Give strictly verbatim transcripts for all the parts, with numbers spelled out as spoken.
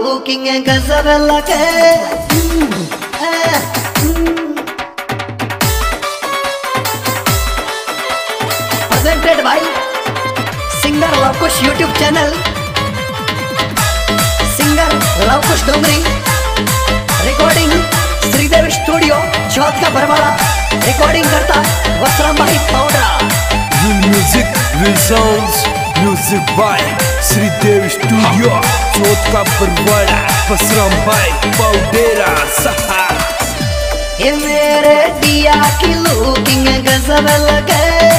Looking गजब लगे। Presented by singer Lavkush YouTube channel, singer Lavkush Dungri, recording Shridev studio Chauth का बरवाड़ा, रिकॉर्डिंग करता वसराम भाई Powdra. Music will sounds, music by Shridev studio Chauth का बरवाड़ा, वसराम भाई पाउडरा सहा। ये मेरे दिया की लुकिंग गजब लगे।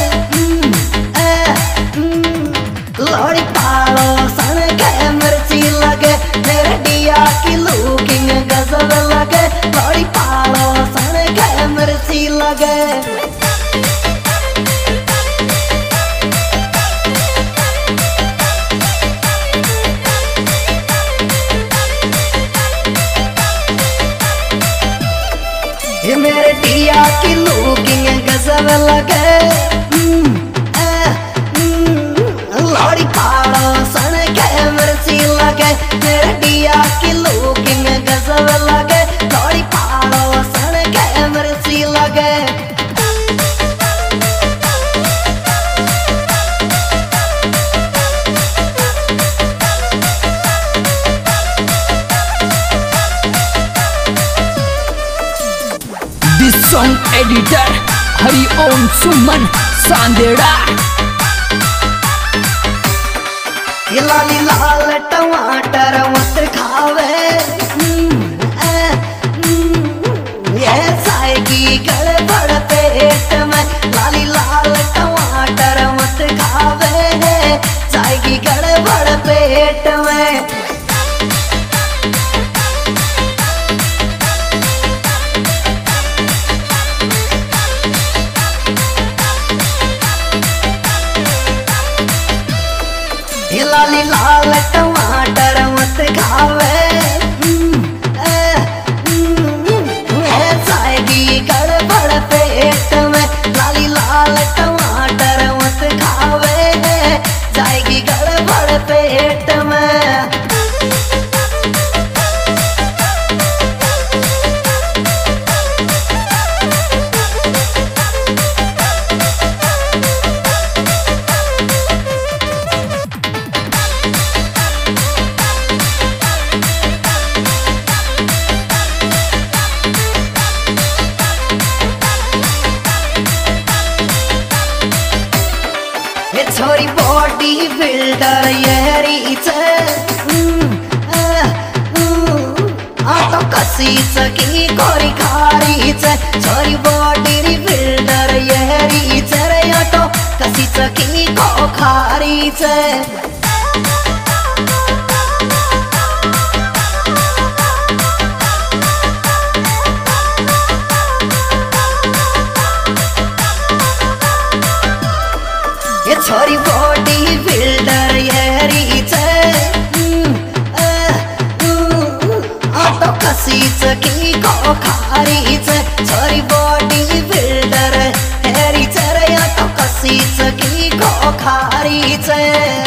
लौड़ी पालो सन के मिर्ची लगे, मेरे दिया की लुकिंग गजब लगे। लौड़ी पालो सन के मिर्ची लगे। ये मेरे दिया की लुकिंग गजब लगे। लौड़ी पालो सन के मिर्ची लगे, मेरे दिया की लुकिंग गजब लगे। लौड़ी पालो सन के मिर्ची लगे। This song editor हरि ओम सुमन सांदेड़ा। ये लाली लाल टमाटर मत खावे, ये जाएगी गड़बड़ पेट में। लाली लाल टमाटर मत खावे, जाएगी गड़बड़ पेट में। ये लाली लाल टमाटर मत खावे, जाएगी गड़बड़ पेट में। लाली लाल टमाटर मत खावे, जाएगी गड़बड़ पेट में। ये छोरी बॉडी बिल्डर यहरी छे, आ तो कसी की कोरी खारी छे। छोरी बॉडी बिल्डर यहरी छे रे, आ तो कसी की को खारी छे। ये छोरी बॉडी बिल्डर यहरी छे, आ तो कसी की को खारी छे। छोरी बॉडी बिल्डर यहरी छे रे, आ तो कसी की को खारी छे।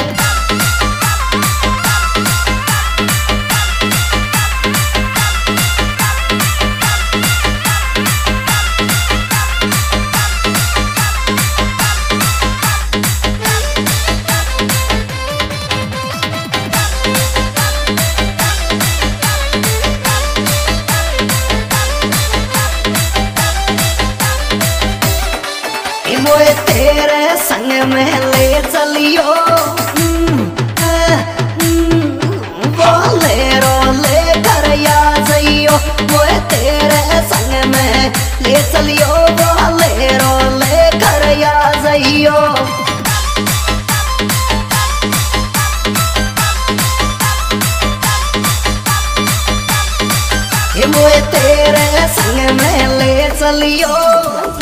मोए तेरे संग में ले चलियो, बोलेरो ले कर या जइयो। मोए तेरे संग में ले चलियो, बोलेरो ले कर या जइयो। ये मोए तेरे संग में ले चलियो,